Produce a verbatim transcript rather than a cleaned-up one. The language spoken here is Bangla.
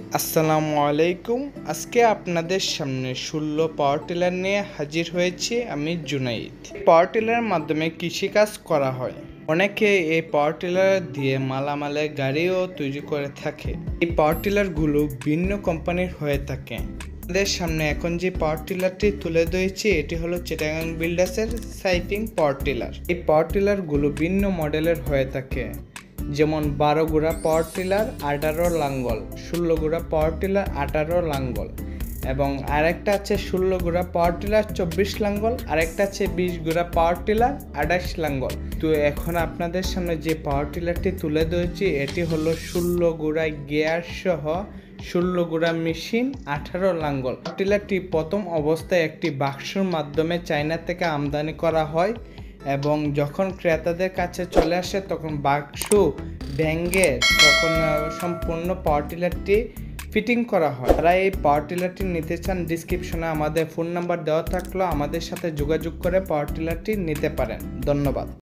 আসসালামু আলাইকুম। আজকে আপনাদের সামনে ষোলো পাওয়ার টিলার নিয়ে হাজির হয়েছি আমি জুনাইদ। পাওয়ার টিলারের মাধ্যমে কৃষিকাজ করা হয়। অনেকে এই পাওয়ার টিলার দিয়ে মালামালে গাড়িও তৈরি করে থাকে। এই পাওয়ার টিলারগুলো ভিন্ন কোম্পানির হয়ে থাকে। আমাদের সামনে এখন যে পাওয়ার টিলারটি তুলে ধরেছি এটি হলো চিটাগাং বিল্ডার্সের সাইফিং পাওয়ার টিলার। এই পাওয়ার টিলারগুলো ভিন্ন মডেলের হয়ে থাকে, যেমন বারো গুড়া পাওয়ার টিলার, আঠারো লাঙ্গল, ষোলো গুড়া পাওয়ার টিলার, আঠারো লাঙ্গল, এবং আরেকটা আছে ষোলো গুড়া পাওয়ার টিলার, চব্বিশ লাঙ্গল, আরেকটা আছে বিশ গুড়া পাওয়ার টিলার, আঠাশ লাঙ্গল। তো এখন আপনাদের সামনে যে পাওয়ার টিলারটি তুলে ধরেছি এটি হলো ষোলো গুড়া গিয়ার সহ ষোলো গুড়া মেশিন, আঠারো লাঙ্গল। টিলারটি প্রথম অবস্থায় একটি বাক্সর মাধ্যমে চায়না থেকে আমদানি করা হয় এবং যখন ক্রেতাদের কাছে চলে আসে তখন বাক্স ভেঙে তখন সম্পূর্ণ পাওয়ার টিলারটি ফিটিং করা হয়। তারা এই পাওয়ার টিলারটি নিতে চান, ডিসক্রিপশনে আমাদের ফোন নাম্বার দেওয়া থাকলো, আমাদের সাথে যোগাযোগ করে পাওয়ার টিলারটি নিতে পারেন। ধন্যবাদ।